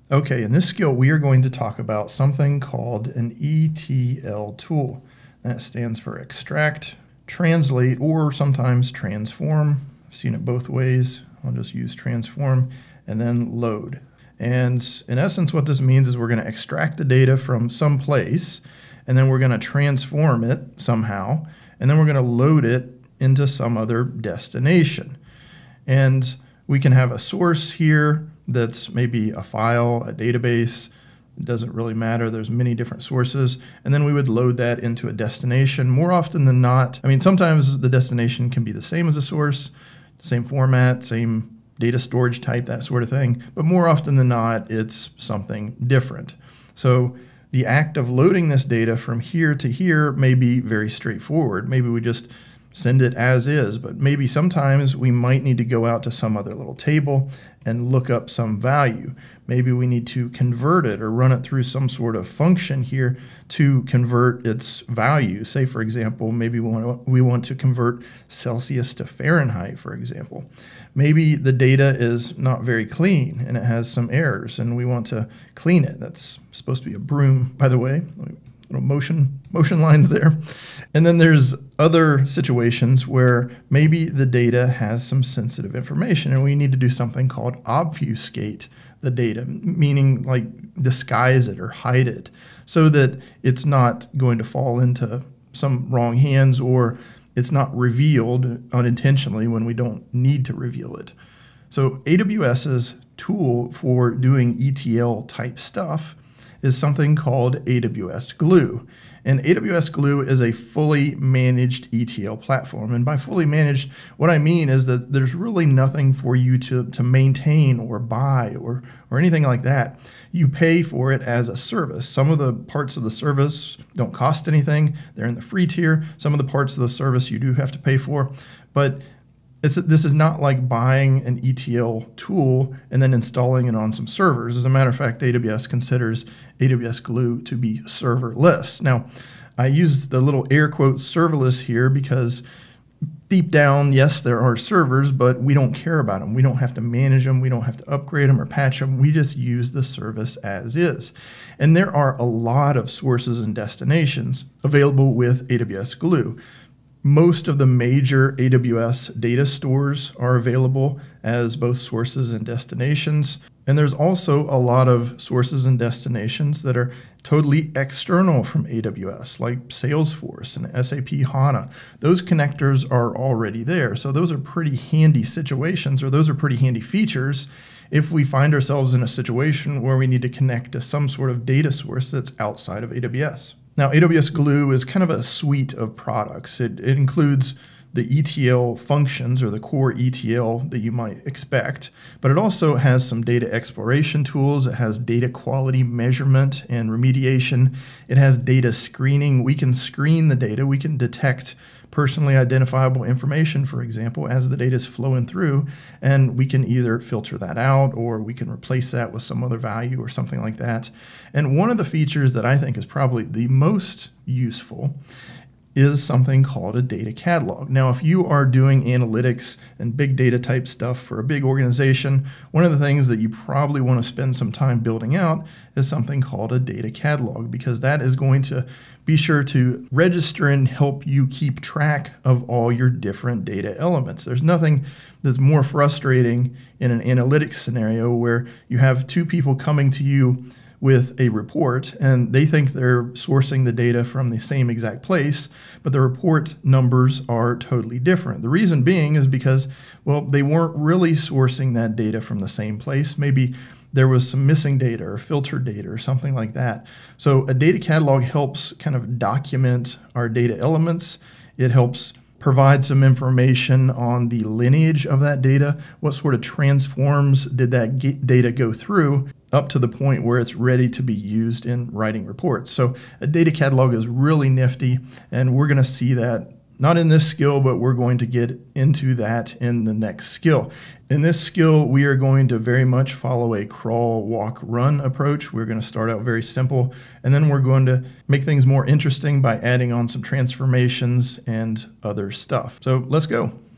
Okay, in this skill, we are going to talk about something called an ETL tool. That stands for extract, translate, or sometimes transform. I've seen it both ways. I'll just use transform, and then load. And in essence, what this means is we're going to extract the data from some place, and then we're going to transform it somehow, and then we're going to load it into some other destination. And we can have a source here that's maybe a file, a database. It doesn't really matter. There's many different sources. And then we would load that into a destination. More often than not, I mean, sometimes the destination can be the same as a source, same format, same data storage type, that sort of thing. But more often than not, it's something different. So the act of loading this data from here to here may be very straightforward. Maybe we just send it as is, but maybe sometimes we might need to go out to some other little table and look up some value. Maybe we need to convert it or run it through some sort of function here to convert its value. Say, for example, maybe we want to convert Celsius to Fahrenheit, for example. Maybe the data is not very clean and it has some errors and we want to clean it. That's supposed to be a broom, by the way. Little motion lines there. And then there's other situations where maybe the data has some sensitive information and we need to do something called obfuscate the data, meaning like disguise it or hide it so that it's not going to fall into some wrong hands or it's not revealed unintentionally when we don't need to reveal it. So AWS's tool for doing ETL type stuff is something called AWS Glue. And AWS Glue is a fully managed ETL platform. And by fully managed, what I mean is that there's really nothing for you to maintain or buy or anything like that. You pay for it as a service. Some of the parts of the service don't cost anything. They're in the free tier. Some of the parts of the service you do have to pay for. But this is not like buying an ETL tool and then installing it on some servers. As a matter of fact, AWS considers AWS Glue to be serverless. Now, I use the little air quotes serverless here because deep down, yes, there are servers, but we don't care about them. We don't have to manage them. We don't have to upgrade them or patch them. We just use the service as is. And there are a lot of sources and destinations available with AWS Glue. Most of the major AWS data stores are available as both sources and destinations. And there's also a lot of sources and destinations that are totally external from AWS, like Salesforce and SAP HANA. Those connectors are already there. So those are pretty handy situations, or those are pretty handy features if we find ourselves in a situation where we need to connect to some sort of data source that's outside of AWS. Now, AWS Glue is kind of a suite of products. It includes the ETL functions or the core ETL that you might expect, but it also has some data exploration tools. It has data quality measurement and remediation. It has data screening. We can screen the data. We can detect personally identifiable information, for example, as the data is flowing through, and we can either filter that out or we can replace that with some other value or something like that. And one of the features that I think is probably the most useful is something called a data catalog. Now, if you are doing analytics and big data type stuff for a big organization, one of the things that you probably want to spend some time building out is something called a data catalog, because that is going to be sure to register and help you keep track of all your different data elements. There's nothing that's more frustrating in an analytics scenario where you have two people coming to you with a report and they think they're sourcing the data from the same exact place, but the report numbers are totally different. The reason being is because, well, they weren't really sourcing that data from the same place. Maybe there was some missing data or filtered data or something like that. So a data catalog helps kind of document our data elements. It helps provide some information on the lineage of that data. What sort of transforms did that data go through up to the point where it's ready to be used in writing reports. So a data catalog is really nifty, and we're going to see that not in this skill, but we're going to get into that in the next skill. In this skill, we are going to very much follow a crawl, walk, run approach. We're going to start out very simple, and then we're going to make things more interesting by adding on some transformations and other stuff. So let's go.